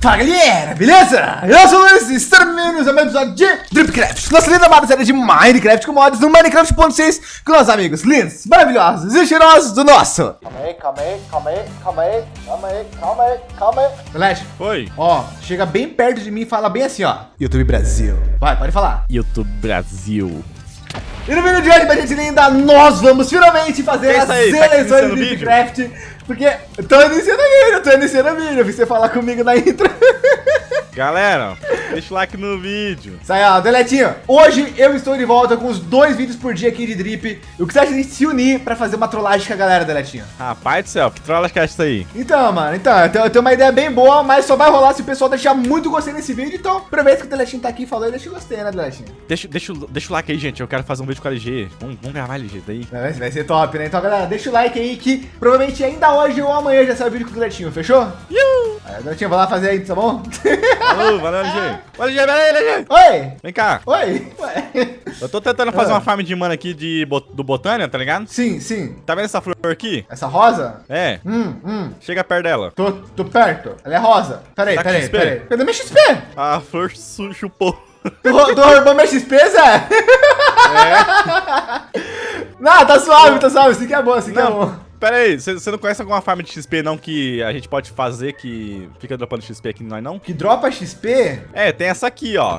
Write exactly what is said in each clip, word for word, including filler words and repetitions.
Fala galera, beleza? Eu sou o Luiz e estamos bem-vindos a mais um episódio de Dripcraft, nossa linda amada série de Minecraft com mods no Minecraft ponto seis com nossos amigos lindos, maravilhosos e cheirosos do nosso. Calma aí, calma aí, calma aí, calma aí, calma aí, calma aí, calma aí. Delete. Oi. Ó, chega bem perto de mim e fala bem assim, ó. YouTube Brasil. Vai, pode falar. YouTube Brasil. E no vídeo de hoje, pra gente linda, nós vamos finalmente fazer as aí? Tá eleições do iniciando o Dripcraft. Porque eu tô iniciando o vídeo, eu tô iniciando o vídeo. Eu vi você falar comigo na intro. Galera, deixa o like no vídeo. Isso aí, ó, Deletinho. Hoje eu estou de volta com os dois vídeos por dia aqui de Drip. O que você acha de a gente se unir pra fazer uma trollagem com a galera, Deletinho? Rapaz do céu, que trollagem que é essa aí? Então, mano, então, eu tenho, eu tenho uma ideia bem boa, mas só vai rolar se o pessoal deixar muito gostei nesse vídeo. Então, aproveita que o Deletinho tá aqui falando e deixa o gostei, né, Deletinho? Deixa, deixa, deixa o like aí, gente. Eu quero fazer um vídeo com a L G. Vamos, vamos gravar L G daí. Vai, vai ser top, né? Então, galera, deixa o like aí que provavelmente ainda hoje ou amanhã já sai o vídeo com o Deletinho, fechou? Iu! Aí, Deletinho, vai lá fazer aí, tá bom? Valeu, valeu, L G. Ô, L G, pera aí, L G. Oi! Vem cá. Oi! Ué. Eu tô tentando fazer Ah. uma farm de mana aqui de, bot- do Botânia, tá ligado? Sim, sim. Tá vendo essa flor aqui? Essa rosa? É. Hum, hum. Chega perto dela. Tô, tô perto. Ela é rosa. Peraí, Tá com peraí, X P? peraí. Cadê meu X P? A flor su- chupou. Tu, ro- tu roubou meu X P, Zé? É. Não, tá suave, tá suave. Assim que é bom, assim que é Não, bom. pera aí. Você não conhece alguma farm de X P não que a gente pode fazer que fica dropando X P aqui em nós não? Que dropa X P? É, tem essa aqui, ó.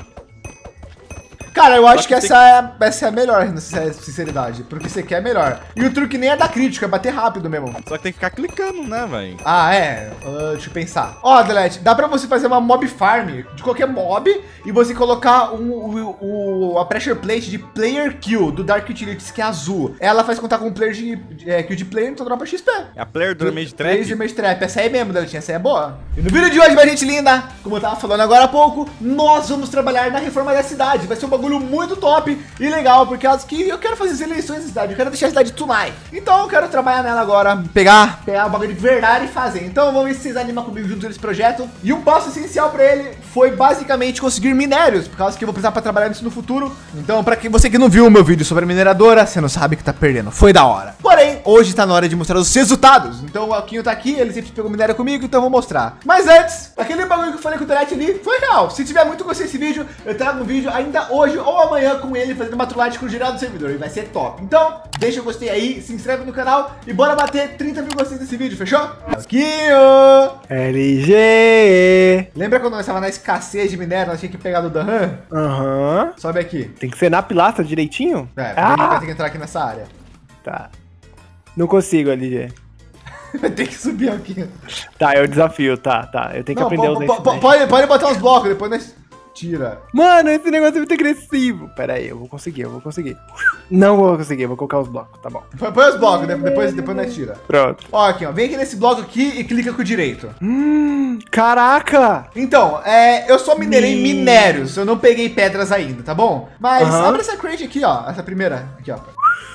Cara, eu acho que que tem essa, é, essa é a melhor, na sinceridade. Porque você quer é melhor. E o truque nem é dar crítico, é bater rápido mesmo. Só que tem que ficar clicando, né, velho? Ah, é. Uh, deixa eu pensar. Ó, Delete, dá pra você fazer uma mob farm de qualquer mob e você colocar um, o, o- a pressure plate de player kill do Dark Utilities, que é azul. Ela faz contar com um player de, de é, kill de player, então dropa X P. É a player do Damage três Trap. de Damage Trap. Essa aí mesmo, Deletinha, essa aí é boa. E no vídeo de hoje, minha gente linda, como eu tava falando agora há pouco, nós vamos trabalhar na reforma da cidade. Vai ser um bagulho muito top e legal, porque causa que eu quero fazer as eleições da cidade, eu quero deixar a cidade tonight. Então eu quero trabalhar nela agora, pegar, pegar o bagulho de verdade e fazer. Então vamos ver se vocês animam comigo junto nesse projeto. E um passo essencial pra ele foi basicamente conseguir minérios, por causa que eu vou precisar pra trabalhar nisso no futuro. Então, pra quem você que não viu o meu vídeo sobre a mineradora, você não sabe que tá perdendo. Foi da hora. Porém, hoje tá na hora de mostrar os resultados. Então o Alquinho tá aqui, ele sempre pegou minério comigo, então eu vou mostrar. Mas antes, aquele bagulho que eu falei com o Telete ali foi real. Se tiver muito gostei desse vídeo, eu trago um vídeo ainda hoje ou amanhã com ele fazendo uma trollagem com o geral do servidor. E vai ser top. Então, deixa o gostei aí, se inscreve no canal e bora bater trinta mil gostei desse vídeo, fechou? Alquinho! L G. Lembra quando nós tava na escassez de minério, nós tínhamos que pegar do Dan? Aham. Sobe aqui. Tem que ser na pilastra direitinho? É, Ah. vai ter que entrar aqui nessa área. Tá. Não consigo, L G. Vai ter que subir aqui. Tá, é o desafio, tá, tá. Eu tenho que Não, aprender a po- usar po- esse po- dash. pode, pode botar uns blocos, depois nós tira. Mano, esse negócio é muito agressivo. Pera aí, eu vou conseguir, eu vou conseguir. Não vou conseguir, eu vou colocar os blocos, tá bom. Põe, põe os blocos, de- depois, depois nós tira. Pronto. Ó, aqui, ó. Vem aqui nesse bloco aqui e clica com o direito. Hum, caraca! Então, é, eu só minerei Mi- minérios, eu não peguei pedras ainda, tá bom? Mas Aham. abre essa crate aqui, ó. Essa primeira. Aqui, ó.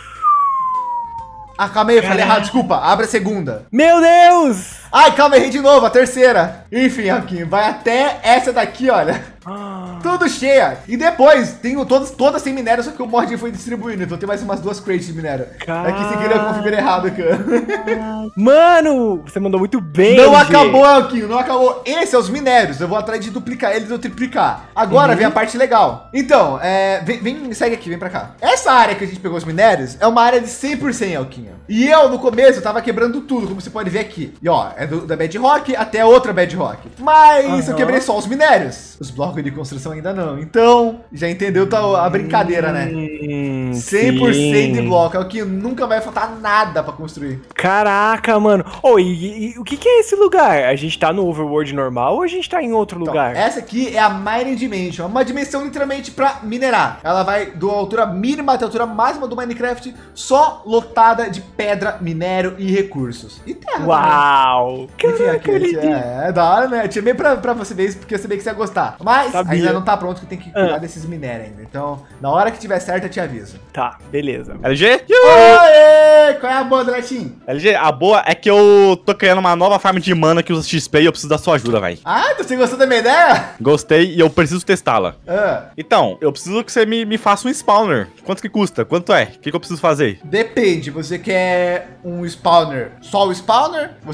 Ah, calma aí, eu falei errado, desculpa. Abre a segunda. Meu Deus! Ai, calma aí, de novo, a terceira. Enfim, aqui, vai até essa daqui, olha. Ah, Tudo cheia. E depois, tenho todas, todas sem minério, só que o mod foi distribuindo. Então tem mais umas duas crates de minério. Cara. Aqui sem querer eu configurei errado, cara. Mano, você mandou muito bem, Não L G. acabou, Alquinho, não acabou. Esse é os minérios. Eu vou atrás de duplicar eles ou triplicar. Agora Uhum. vem a parte legal. Então, é, vem, vem, segue aqui, vem pra cá. Essa área que a gente pegou os minérios é uma área de cem por cento, Alquinho. E eu, no começo, eu tava quebrando tudo, como você pode ver aqui. E ó, é do, da Bedrock até outra Bedrock. Mas eu Aham. quebrei só os minérios. Os blocos de construção ainda não. Então, já entendeu tá, a brincadeira, né? Hum, cem por cento de sim. bloco. É o que nunca vai faltar nada pra construir. Caraca, mano. Oh, e, e o que, que é esse lugar? A gente tá no overworld normal ou a gente tá em outro Então, lugar? essa aqui é a Mining Dimension, é uma dimensão literalmente pra minerar. Ela vai da altura mínima até a altura máxima do Minecraft, só lotada de pedra, minério e recursos. E terra. Uau! também. Enfim, Caraca, aqui, L G. é, é da hora, né? Eu tirei pra, pra você ver isso, porque eu sabia que você ia gostar. Mas Sabia. ainda não tá pronto, que tem que cuidar Ah. desses minérios ainda. Então, na hora que tiver certo, eu te aviso. Tá, beleza. L G? Oi! Qual é a boa, Letinho? L G, a boa é que eu tô criando uma nova farm de mana que usa X P e eu preciso da sua ajuda, velho. Ah, você gostou da minha ideia? Gostei e eu preciso testá-la. Ah, Então, eu preciso que você me, me faça um spawner. Quanto que custa? Quanto é? O que, que eu preciso fazer? depende, você quer um spawner, só o spawner? Você quer as ferramentas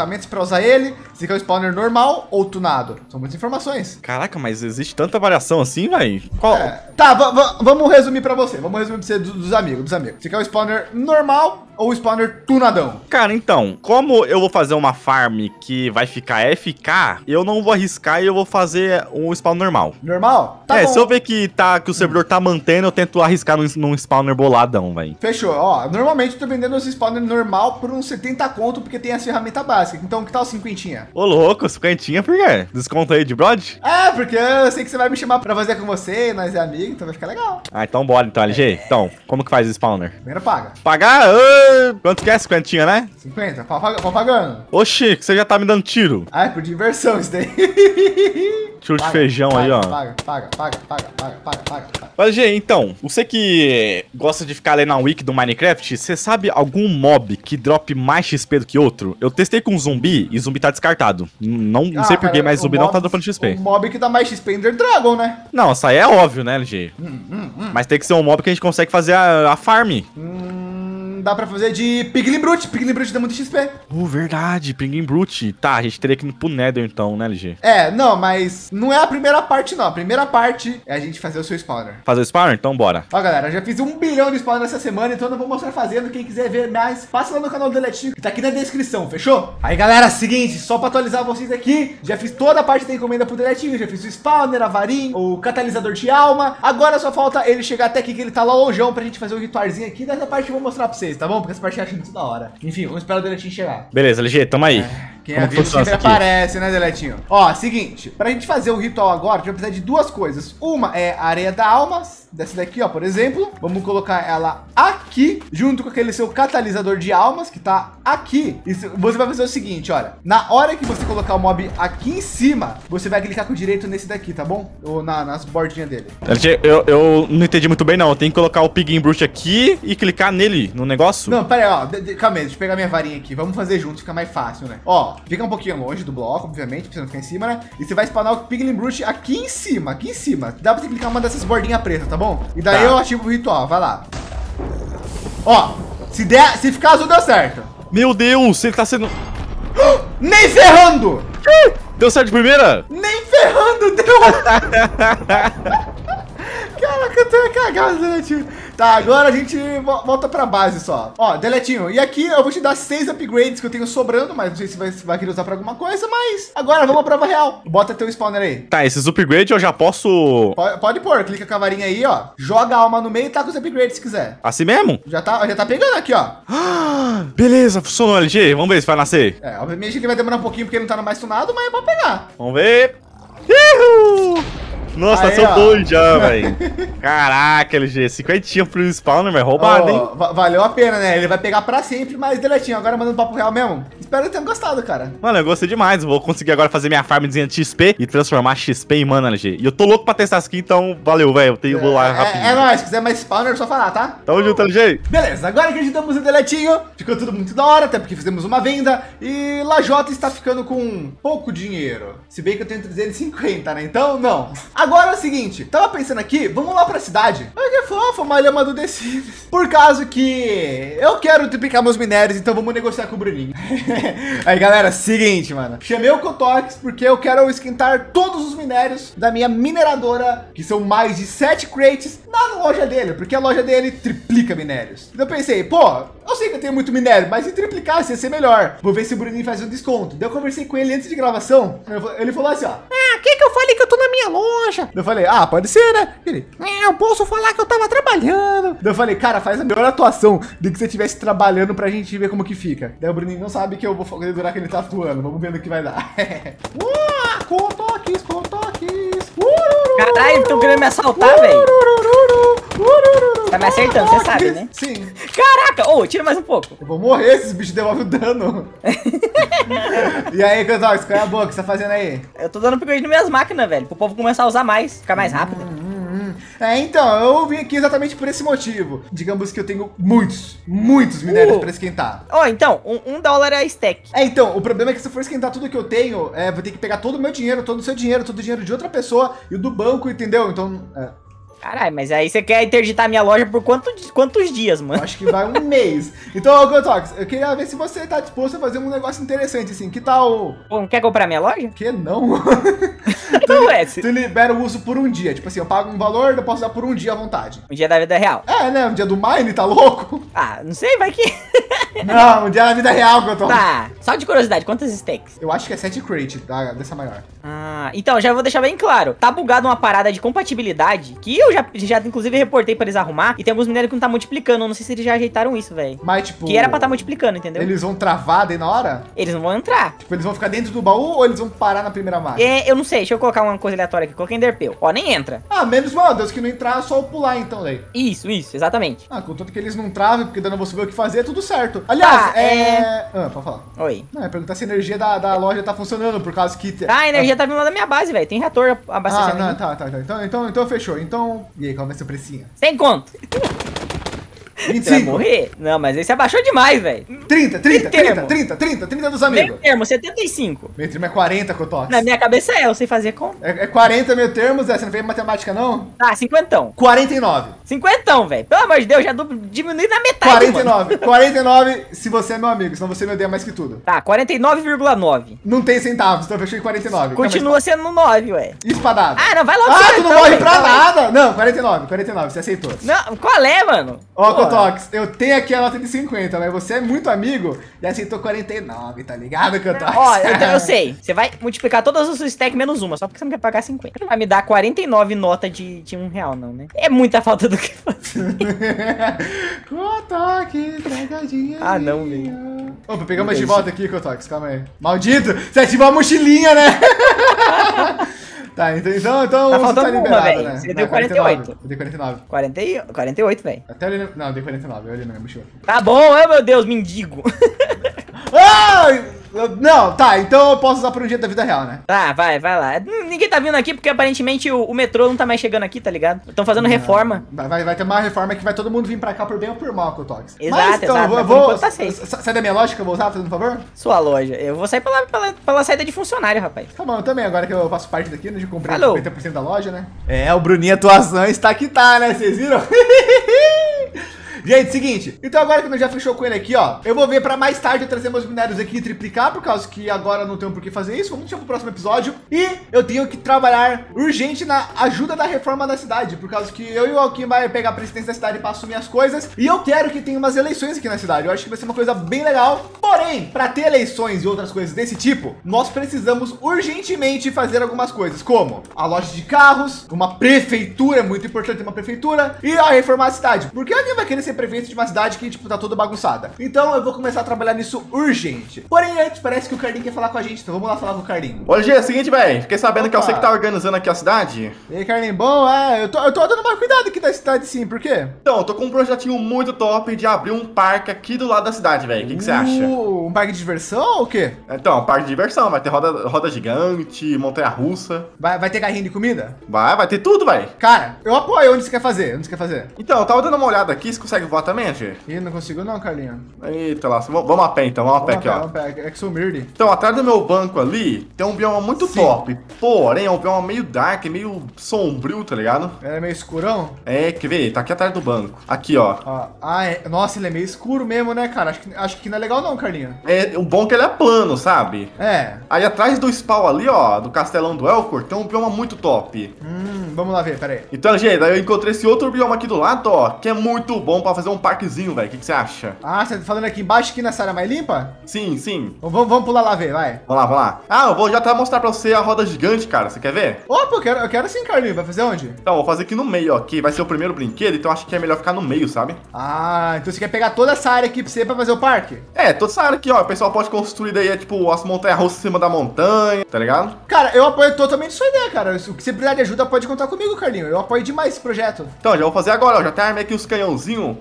ferramentas pra usar ele, se quer o spawner normal ou tunado. São muitas informações. Caraca, mas existe tanta variação assim, velho? Qual? É, tá, vamos resumir pra você. Vamos resumir pra você dos, dos amigos, dos amigos. Você quer o spawner normal ou o spawner tunadão? Cara, então, como eu vou fazer uma farm que vai ficar F K, eu não vou arriscar e eu vou fazer um spawn normal. Normal? Tá é, bom. se eu ver que, tá, que o servidor tá mantendo, eu tento arriscar num, num spawner boladão, velho. Fechou. Ó, normalmente eu tô vendendo os spawner normal por uns setenta conto, porque tem as ferramentas básicas. Então, que tal cinquentinha? Ô, louco, cinquentinha, por quê? Desconto aí de brod? É, porque eu sei que você vai me chamar pra fazer com você, nós é amigo, então vai ficar legal. Ah, então bora então, L G. Então, como que faz o spawner? Primeiro paga. Pagar? Ah, quanto que é? cinquentinha, né? cinquenta, pau pau pagando. Oxi, que você já tá me dando tiro. Ah, é por diversão isso daí. Tiro de Paga, feijão paga, aí, ó. Paga, paga, paga, paga, paga, paga, paga, paga. L G, então, você que gosta de ficar lendo a wiki do Minecraft, você sabe algum mob que drop mais X P do que outro? Eu testei com zumbi e zumbi tá descartado. Não, não Ah, sei porquê, cara, mas o zumbi mob- não tá dropando X P. O mob que dá mais X P é Ender Dragon, né? Não, isso aí é óbvio, né, L G? Hum, hum, hum. Mas tem que ser um mob que a gente consegue fazer a, a farm. Hum, dá pra fazer de Piglin Brute. Piglin Brute dá muito X P. Uh, verdade, Pinguim Brute. Tá, a gente teria que ir pro Nether então, né, L G? É, não, mas não é a primeira parte, não. A primeira parte é a gente fazer o seu spawner. Fazer o spawner? Então bora. Ó, galera, eu já fiz um bilhão de spawners essa semana, então eu não vou mostrar fazendo. Quem quiser ver mais, passa lá no canal do Deletinho, que tá aqui na descrição, fechou? Aí, galera, seguinte, só pra atualizar vocês aqui, já fiz toda a parte da encomenda pro Deletinho, já fiz o spawner, a varinha, o catalisador de alma. Agora só falta ele chegar até aqui, que ele tá lá longeão, pra gente fazer um ritualzinho aqui. Dessa parte eu vou mostrar pra vocês, tá bom? Porque essa parte eu acho muito da hora. Enfim, vamos esperar o Deletinho chegar. Beleza, L G, tamo aí. Quem Como é que vivo funciona sempre isso aqui? aparece, né, Deletinho? Ó, seguinte, pra gente fazer o ritual agora, a gente vai precisar de duas coisas. Uma é a areia da alma, dessa daqui, ó, por exemplo. Vamos colocar ela aqui, junto com aquele seu catalisador de almas, que tá aqui. E você vai fazer o seguinte, olha. Na hora que você colocar o mob aqui em cima, você vai clicar com o direito nesse daqui, tá bom? Ou na, nas bordinhas dele. L G, eu, eu não entendi muito bem, não. Eu tenho que colocar o Pinguim Brute aqui e clicar nele, no negócio? Não, pera aí, ó. De, de, calma aí, deixa eu pegar minha varinha aqui. Vamos fazer junto, fica mais fácil, né? Ó, fica um pouquinho longe do bloco, obviamente, pra você não ficar em cima, né? E você vai spawnar o Piglin Brute aqui em cima, aqui em cima. Dá pra você clicar uma dessas bordinhas pretas, tá bom? E daí Tá. eu ativo o ritual, vai lá. Ó, se der, se ficar azul, deu certo. Meu Deus, ele tá sendo... Nem ferrando! Deu certo de primeira? Nem ferrando, deu! Caraca, eu tô cagado, Deletinho. Tá, agora a gente vo- volta pra base só. Ó, Deletinho, e aqui eu vou te dar seis upgrades que eu tenho sobrando, mas não sei se vai, se vai querer usar pra alguma coisa, mas agora vamos à prova real. Bota teu spawner aí. Tá, esses upgrades eu já posso... Pode, pode pôr, clica com a varinha aí, ó. Joga a alma no meio e tá com os upgrades se quiser. Assim mesmo? Já tá, já tá pegando aqui, ó. Beleza, funcionou, L G. Vamos ver se vai nascer. É, obviamente ele vai demorar um pouquinho porque ele não tá no mais tunado, mas é pra pegar. Vamos ver. Uhul! Nossa, Aí, sou ó. doido já, velho. Caraca, L G, cinquentinha pro spawner, mas roubado, hein? Ó, va- valeu a pena, né? Ele vai pegar pra sempre, mas Deletinho, agora mandando papo real mesmo. Espero que tenham gostado, cara. Mano, eu gostei demais. Vou conseguir agora fazer minha farmzinha de X P e transformar X P em mana, L G. E eu tô louco pra testar isso aqui, então valeu, velho. Eu tenho vou lá rapidinho. É, é nóis, se quiser mais spawner, é só falar, tá? Tamo junto, L G. Beleza, agora que editamos o Deletinho, ficou tudo muito da hora, até porque fizemos uma venda e Lajota está ficando com pouco dinheiro. Se bem que eu tenho trezentos e cinquenta, né? Então, não. Agora é o seguinte, tava pensando aqui, vamos lá pra cidade. Olha que fofa, uma lhama do The Sims. Por causa que eu quero triplicar meus minérios, então vamos negociar com o Bruninho. Aí, galera, seguinte, mano. Chamei o Cotox porque eu quero esquentar todos os minérios da minha mineradora, que são mais de sete crates, na loja dele, porque a loja dele triplica minérios. Então eu pensei, pô, eu sei que eu tenho muito minério, mas se triplicasse ia ser melhor. Vou ver se o Bruninho faz um desconto. Daí eu conversei com ele antes de gravação. Ele falou assim, ó. Ah, quem que eu falei que eu tô na minha loja? Eu falei, ah, pode ser, né? Ele, é, eu posso falar que eu tava trabalhando. Daí eu falei, cara, faz a melhor atuação de que você estivesse trabalhando pra gente ver como que fica. Daí o Bruninho não sabe que eu vou durar que ele tá atuando. Vamos ver no que vai dar. uh, Cotox, Cotox. Caralho, estão querendo me assaltar, velho. Tá me acertando, você sabe, né? Sim. Caraca, ô, tira mais um pouco. Eu vou morrer, esses bichos devolvem o dano. E aí, Cotox, qual é a boa que você tá fazendo aí? Eu tô dando upgrade nas minhas máquinas, velho, pro povo começar a usar mais, ficar mais rápido. É, então, eu vim aqui exatamente por esse motivo. Digamos que eu tenho muitos, muitos minérios Uh. pra esquentar. Ó, então, um, um dólar é a stack. É, então, o problema é que se eu for esquentar tudo que eu tenho, é, vou ter que pegar todo o meu dinheiro, todo o seu dinheiro, todo o dinheiro de outra pessoa e o do banco, entendeu? Então, é. Caralho, mas aí você quer interditar minha loja por quanto, quantos dias, mano? Acho que vai um mês. Então, Gotox, eu queria ver se você tá disposto a fazer um negócio interessante, assim. Que tal... Pô, não quer comprar minha loja? Que não? Não é. Se... Tu libera o uso por um dia. Tipo assim, eu pago um valor, eu posso usar por um dia à vontade. Um dia da vida real. É, né? Um dia do Mine, tá louco? Ah, não sei, vai que... Não, um dia na vida real, Gotox. Tá, só de curiosidade, quantas stacks? Eu acho que é sete crate, tá? Dessa maior. Ah, então, já vou deixar bem claro. Tá bugado uma parada de compatibilidade, que eu já, já inclusive reportei pra eles arrumar, e tem alguns minérios que não tá multiplicando. Eu não sei se eles já ajeitaram isso, velho. Mas, tipo... Que era pra tá multiplicando, entendeu? Eles vão travar daí na hora? Eles não vão entrar. Tipo, eles vão ficar dentro do baú ou eles vão parar na primeira máquina? É, eu não sei, deixa eu colocar uma coisa aleatória aqui. Coloquei Enderpeel. Ó, nem entra. Ah, menos mal, Deus, que não entrar, é só eu pular então daí. Isso, isso, exatamente. Ah, contanto que eles não travem, porque daí eu não vou saber o que fazer, tudo certo. Aliás, Tá, é... é- Ah, pode falar. Oi. Não, é perguntar se a energia da, da loja tá funcionando, por causa que... Ah, a energia tá vindo lá da minha base, velho. Tem reator Ah, abastecendo. não, aqui. tá, tá, tá. Então, então, então fechou. Então, e aí, qual vai ser o precinho? Sem conto. Você vai vinte e cinco. morrer? Não, mas esse abaixou demais, velho. trinta, trinta, Meio termo. trinta, trinta, trinta, trinta dos Meio amigos. termo, setenta e cinco. Meio termo é quarenta, Cotox. Na minha cabeça é, eu sei fazer como. É, é quarenta meio termos, é, você não fez matemática não? Tá, cinquentão. quarenta e nove. Cinquentão, velho. Pelo amor de Deus, já duplo- diminui na metade, quarenta e mano. nove. quarenta e nove se você é meu amigo, senão você me odeia mais que tudo. Tá, quarenta e nove vírgula nove. Não tem centavos, então fechou em quarenta e nove. Continua sendo no nove, ué. E espadada. Ah, não, vai logo. Ah, você, tu não então, morre velho. pra Vai. nada. Não, quarenta e nove, quarenta e nove, você aceitou. Não, qual é, mano? Ó, Pô, Cotox, eu tenho aqui a nota de cinquenta, mas você é muito amigo e aceitou quarenta e nove, tá ligado, Cotox? Ó, então eu sei. Você vai multiplicar todas as suas stacks menos uma, só porque você não quer pagar cinquenta. Não vai me dar quarenta e nove nota de, de um real, não, né? É muita falta do que fazer. Cotox, pegadinha. Ah, não, velho. Opa, pegamos Meu de Deus. volta aqui, Cotox, calma aí. Maldito, você ativou a mochilinha, né? Tá, então, então, então Tá você faltando uma, liberado, velho. né? Você Não, deu quarenta e oito. Eu dei quarenta e nove. quarenta e, quarenta e oito, velho. Até ali, não, eu dei quarenta e nove, eu olhei na minha mochila. Tá bom, ai meu Deus, mendigo. Ai! Não, tá, então eu posso usar por um dia da vida real, né? Tá, vai, vai lá. Ninguém tá vindo aqui porque aparentemente o, o metrô não tá mais chegando aqui, tá ligado? Estão fazendo reforma. Vai, vai, vai ter uma reforma que vai todo mundo vir pra cá por bem ou por mal, Cotox. Exato, Mas, então, exato, eu mas vou, por vou enquanto tá safe. sa- sai da minha loja que eu vou usar, fazendo um favor? Sua loja. Eu vou sair pela, pela, pela saída de funcionário, rapaz. Tá bom, eu também, agora que eu faço parte daqui, né? Já comprei Falou. cinquenta por cento da loja, né? É, o Bruninho Atuação está que tá, né? Vocês viram? Gente, seguinte, então agora que nós já fechou com ele aqui, ó, eu vou ver pra mais tarde eu trazer meus minérios aqui e triplicar, por causa que agora não tenho por que fazer isso, vamos deixar pro próximo episódio. E eu tenho que trabalhar urgente na ajuda da reforma da cidade, por causa que eu e o Alquim vai pegar a presidência da cidade pra assumir as coisas, e eu quero que tenha umas eleições aqui na cidade, eu acho que vai ser uma coisa bem legal. Porém, pra ter eleições e outras coisas desse tipo, nós precisamos urgentemente fazer algumas coisas, como a loja de carros, uma prefeitura, é muito importante ter uma prefeitura, e a reformar a cidade, porque alguém vai querer ser prefeito de uma cidade que, tipo, tá toda bagunçada. Então eu vou começar a trabalhar nisso urgente. Porém, antes, parece que o Carlinho quer falar com a gente, então vamos lá falar com o Carlinho. Olha, G, é o seguinte, velho. Fiquei sabendo que é Opa. você que tá organizando aqui a cidade. E aí, Carlinho, bom, é, eu tô, eu tô dando mais cuidado aqui da cidade sim, por quê? Então, eu tô com um projetinho muito top de abrir um parque aqui do lado da cidade, velho. O que que você acha? Uh, um parque de diversão ou o quê? Então, parque de diversão. Vai ter roda, roda gigante, montanha-russa. Vai, vai ter carrinho de comida? Vai, vai ter tudo, velho. Cara, eu apoio. Onde você quer fazer? Onde você quer fazer? Então, eu tava dando uma olhada aqui. Você consegue voar também, G? Ih, não consigo não, Carlinho. Eita lá. Vamos vamos a pé, então. Vamos a pé Vamos aqui, a ó. pé, vamos a pé. É que sou humilde. Então, atrás do meu banco ali, tem um bioma muito Sim. top. Porém, é um bioma meio dark, meio sombrio, tá ligado? É meio escurão? É, quer ver? Tá aqui atrás do banco. Aqui, ó. Ó, ah, é. Nossa, ele é meio escuro mesmo, né, cara? Acho que, acho que não é legal não, Carlinho. É, o bom é que ele é plano, sabe? É. Aí atrás do spawn ali, ó, do castelão do Elcor, tem um bioma muito top. Hum, vamos lá ver, pera aí. Então, gente, aí eu encontrei esse outro bioma aqui do lado, ó, que é muito bom pra fazer um parquezinho, velho. O que, que você acha? Ah, você tá falando aqui embaixo, aqui nessa área mais limpa? Sim, sim. Vamos, vamos pular lá ver, vai. Vamos lá, vamos lá. Ah, eu vou já até mostrar pra você a roda gigante, cara. Você quer ver? Opa, eu quero, eu quero sim, Carlinho. Vai fazer onde? Então, vou fazer aqui no meio, ó, que vai ser o primeiro brinquedo, então acho que é melhor ficar no meio, sabe? Ah, então você quer pegar toda essa área aqui pra você pra fazer o parque? É, toda essa área aqui, ó, o pessoal pode construir daí, é, tipo, as montanhas-russas em cima da montanha, tá ligado? Cara, eu apoio totalmente sua ideia, cara. O que você precisar de ajuda pode contar comigo, Carlinho. Eu apoio demais esse projeto. Então, já vou fazer agora, ó, já até armei aqui os canhãozinhos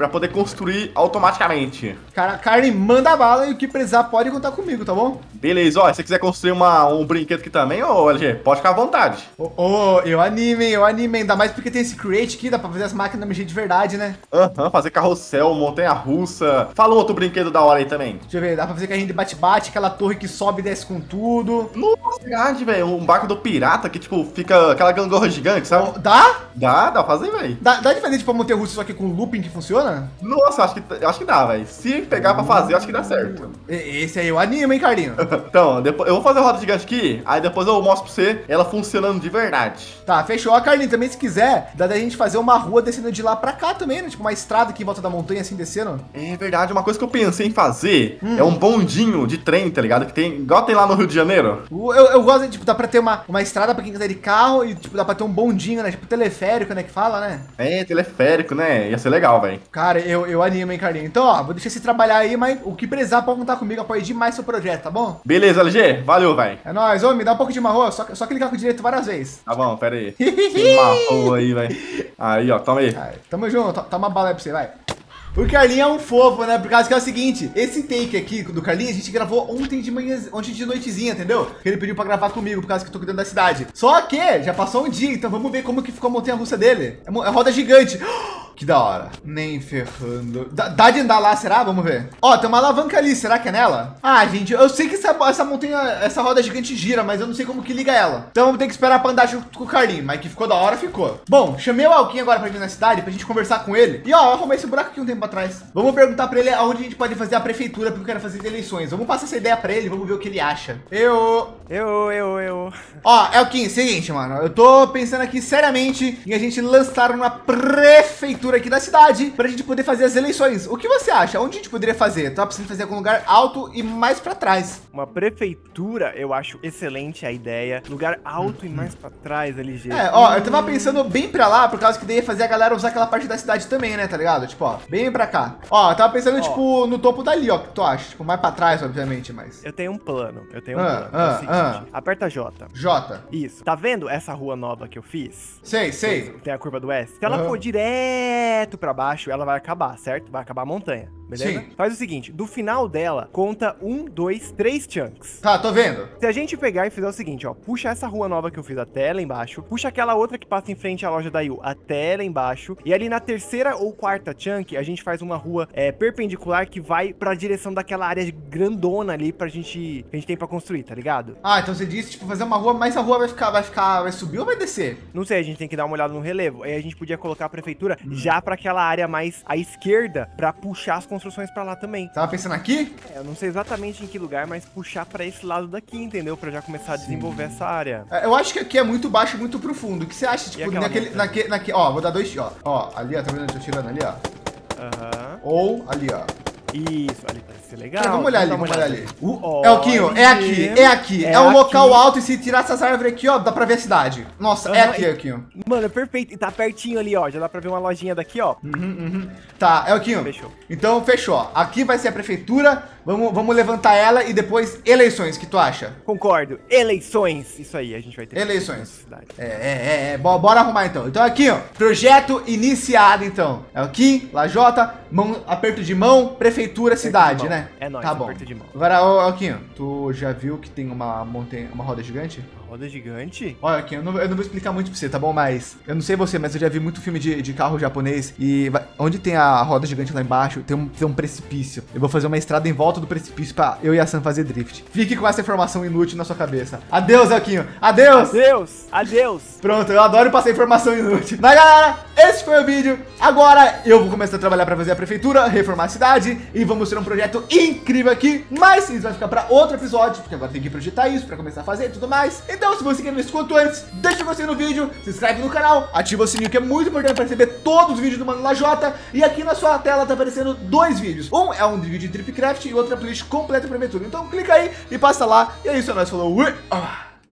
pra poder construir automaticamente. Cara, Carne, manda bala e o que precisar pode contar comigo, tá bom? Beleza, ó, se você quiser construir uma, um brinquedo aqui também, ô L G, pode ficar à vontade. Ô, oh, eu animo, hein, eu animo, ainda mais porque tem esse create aqui, dá pra fazer as máquinas mexer de verdade, né? Aham, uhum, fazer carrossel, montanha-russa. Fala um outro brinquedo da hora aí também. Deixa eu ver, dá pra fazer carrinho de bate-bate, aquela torre que sobe e desce com tudo. Nossa, verdade, velho, um barco do pirata que, tipo, fica aquela gangorra gigante, sabe? Oh, dá? Dá, dá pra fazer, velho. Dá, dá de fazer tipo a montanha-russa só que com looping que funciona? Nossa, acho que, acho que dá, velho. Se pegar pra fazer, acho que dá certo. Esse aí eu animo, hein, Carlinho? Então, depois, eu vou fazer a roda gigante aqui, aí depois eu mostro pra você ela funcionando de verdade. Tá, fechou. Ó, Carlinho, também se quiser, dá da gente fazer uma rua descendo de lá pra cá também, né? Tipo uma estrada aqui em volta da montanha, assim, descendo. É verdade, uma coisa que eu pensei em fazer hum. é um bondinho de trem, tá ligado? Que tem, igual tem lá no Rio de Janeiro. Eu, eu gosto, de, tipo, dá pra ter uma, uma estrada pra quem quiser de carro e, tipo, dá pra ter um bondinho, né? Tipo, teleférico, né? Que fala, né? É, teleférico, né? Ia ser legal, velho. Cara, eu, eu animo, hein, Carlinho. Então, ó, vou deixar você trabalhar aí, mas o que precisar pode contar comigo, apoio demais seu projeto, tá bom? Beleza, L G, valeu, velho. É nóis, ô, me dá um pouco de marrom, só, só clicar com o direito várias vezes. Tá bom, pera aí. Tem marrom aí, velho. Aí, ó, toma aí. Aí, tamo junto, toma uma bala aí pra você, vai. O Carlinho é um fofo, né? Por causa que é o seguinte, esse take aqui do Carlinho a gente gravou ontem de manhã, ontem de noitezinha, entendeu? Que ele pediu pra gravar comigo, por causa que eu tô cuidando da cidade. Só que já passou um dia, então vamos ver como que ficou a montanha-russa dele. É, é roda gigante. Que da hora. Nem ferrando. Dá, dá de andar lá, será? Vamos ver. Ó, tem uma alavanca ali, será que é nela? Ah, gente, eu sei que essa, essa montanha, essa roda gigante gira, mas eu não sei como que liga ela. Então vamos ter que esperar pra andar junto com o Carlinho, mas que ficou da hora, ficou. Bom, chamei o Alquinho agora pra vir na cidade, pra gente conversar com ele. E ó, eu arrumei esse buraco aqui um tempo atrás. Vamos perguntar pra ele aonde a gente pode fazer a prefeitura, porque eu quero fazer eleições. Vamos passar essa ideia pra ele, vamos ver o que ele acha. Eu... Eu, eu, eu. Ó, Elquinho, seguinte, mano. Eu tô pensando aqui seriamente em a gente lançar uma prefeitura aqui da cidade pra gente poder fazer as eleições. O que você acha? Onde a gente poderia fazer? Tô precisando fazer algum lugar alto e mais pra trás. Uma prefeitura, eu acho excelente a ideia. Lugar alto hum. e mais pra trás, L G. É, ó, eu tava pensando bem pra lá, por causa que daí ia fazer a galera usar aquela parte da cidade também, né, tá ligado? Tipo, ó, bem pra cá. Ó, eu tava pensando, ó, tipo, no topo dali, ó, o que tu acha? Tipo, mais pra trás, obviamente, mas... Eu tenho um plano, eu tenho um ah, plano. Ah, é o seguinte, ah. aperta J. J. Isso. Tá vendo essa rua nova que eu fiz? Sei, sei. Tem a curva do S. Se ela uhum. for direto pra baixo, ela vai acabar, certo? Vai acabar a montanha, beleza? Sim. Faz o seguinte, do final dela, conta um, dois, três chunks. Tá, tô vendo. Se a gente pegar e fizer o seguinte, ó, puxa essa rua nova que eu fiz até lá embaixo, puxa aquela outra que passa em frente à loja da Yu até lá embaixo, e ali na terceira ou quarta chunk, a gente faz uma rua é, perpendicular que vai pra direção daquela área grandona ali pra gente, que a gente tem pra construir, tá ligado? Ah, então você disse, tipo, fazer uma rua, mas a rua vai ficar, vai ficar, vai subir ou vai descer? Não sei, a gente tem que dar uma olhada no relevo. Aí a gente podia colocar a prefeitura hum. já pra aquela área mais à esquerda, pra puxar as construções pra lá também. Tava pensando aqui? É, eu não sei exatamente em que lugar, mas puxar pra esse lado daqui, entendeu? Pra já começar a desenvolver essa área. É, eu acho que aqui é muito baixo e muito profundo. O que você acha, tipo, naquele, naquele, naquele, ó, vou dar dois, ó, ó, ali, ó, tá vendo? Eu tô tirando ali, ó. Aham. Ou ali, ó. Isso, ali parece ser legal. Cara, vamos olhar ali, vamos vamos olhar ali. Uh, oh, Elquinho, é aqui, é aqui. É, é um aqui. Local alto e se tirar essas árvores aqui, ó, dá pra ver a cidade. Nossa, uhum, é aqui, Elquinho. Mano, é perfeito. E tá pertinho ali, ó. Já dá pra ver uma lojinha daqui, ó. Uhum, uhum. Tá, Elquinho. Fechou. Então, fechou. Aqui vai ser a prefeitura. Vamos, vamos levantar ela e depois eleições, que tu acha? Concordo. Eleições. Isso aí, a gente vai ter. Eleições. É, é, é. Bora arrumar, então. Então, aqui, ó. Projeto iniciado, então. Elquinho, Lajota, mão, aperto de mão, prefeitura, cidade. Né? É nóis, tá bom. De mão. Agora, ô, Alquinho, tu já viu que tem uma montanha, uma roda gigante? Roda gigante? Olha, Alquinho, eu não, eu não vou explicar muito pra você, tá bom? Mas eu não sei você, mas eu já vi muito filme de, de carro japonês e vai, onde tem a roda gigante lá embaixo, tem um, tem um precipício. Eu vou fazer uma estrada em volta do precipício pra eu e a Sam fazer drift. Fique com essa informação inútil na sua cabeça. Adeus, Alquinho. Adeus. Adeus. Adeus. Pronto, eu adoro passar informação inútil. Mas, galera, esse foi o vídeo. Agora eu vou começar a trabalhar pra fazer a prefeitura, reformar a cidade e vamos ter um projeto incrível aqui, mas isso vai ficar para outro episódio, porque agora tem que projetar isso para começar a fazer e tudo mais. Então, se você quer ver isso quanto antes, deixa o gostei no vídeo, se inscreve no canal, ativa o sininho que é muito importante para receber todos os vídeos do Mano Lajota. E aqui na sua tela tá aparecendo dois vídeos. Um é um vídeo de Tripcraft e outro é a playlist completa para aventura. Então clica aí e passa lá. E é isso, é nóis, falou. Ui! Ah.